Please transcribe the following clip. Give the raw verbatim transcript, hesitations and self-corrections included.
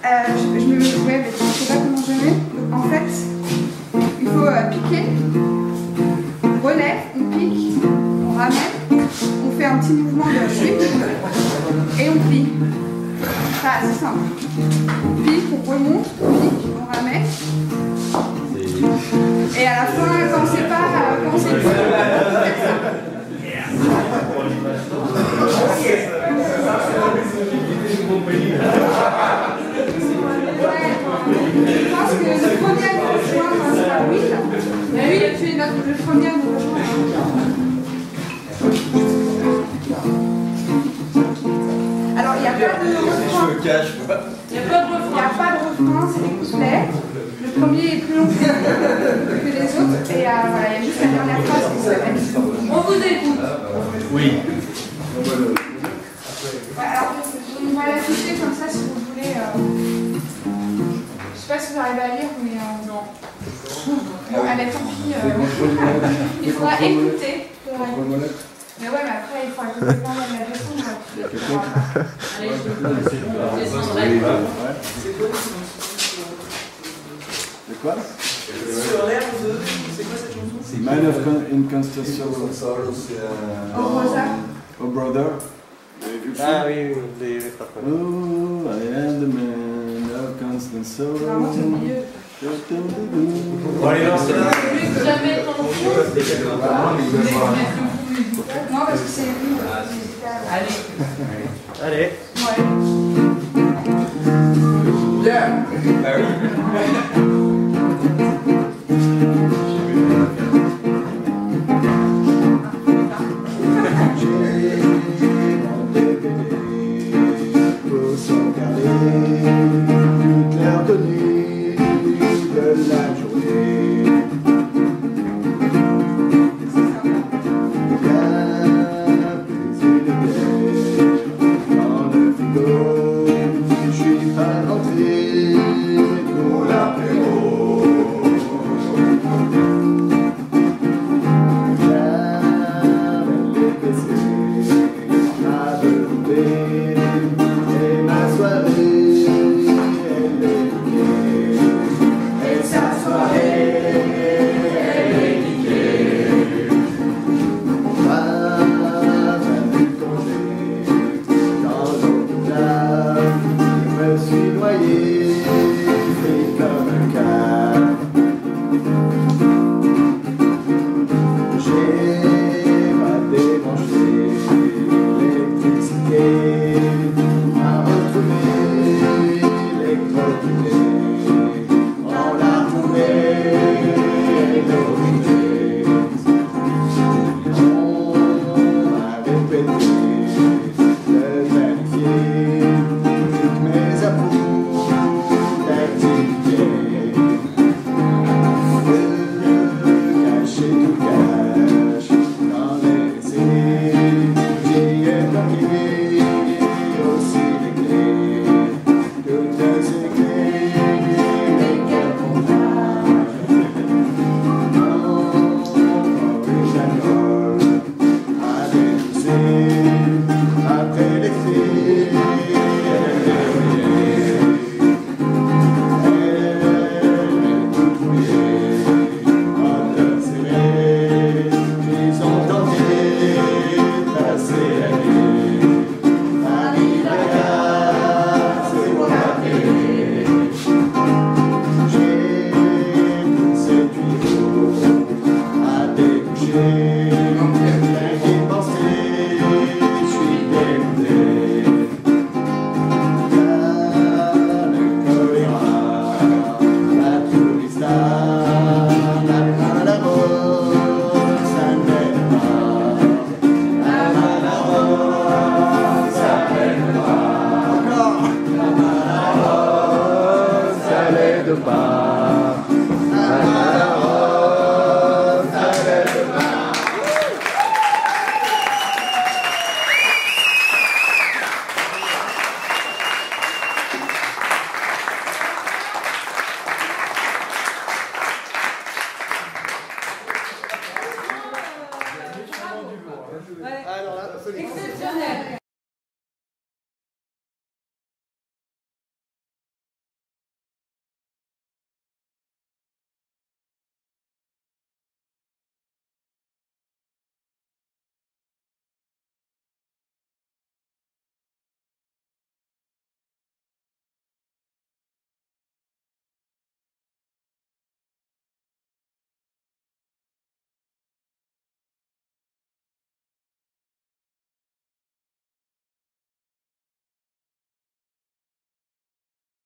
Euh, je, je me ouais, mais je ne sais pas comment je mets. Donc en fait, il faut euh, piquer, on relève, on pique, on ramène, on fait un petit mouvement de chute et on plie. Enfin, c'est simple. On pique, on remonte, on pique, on ramène. Et à la fin, quand on sait pas, quand on sait plus, on fait ça. Je pense que le premier à nous rejoindre sera Will. Will, tu es notre, le premier à nous rejoindre. Alors, il n'y a pas de refrain. Il n'y a pas de refrain, c'est des couplets. Le premier est plus long que les autres. Et euh, voilà, il y a juste la dernière phrase qui s'appelle. On vous écoute. Oui. Ouais, alors, on va l'afficher comme ça si vous voulez. Euh... Je sais pas si vous arrivez à lire, mais euh, non. Bon, allez, tant pis. Euh... il faudra écouter. Mais ouais, mais après, il faudra écouter quand même la leçon. Allez, je descendrai. C'est quoi? Sur l'air de... C'est quoi cette chanson? C'est Man of Inconstitution. Oh Brother. Ah oui, oui, oui, oui. Oh, I am the man of constant sorrow. Vraiment, c'est mieux. Bon, allez, lance là. Jamais ton fou. Non, parce que c'est lui. Allez. Allez. Ouais. Yeah. Bah oui. Exceptionnel.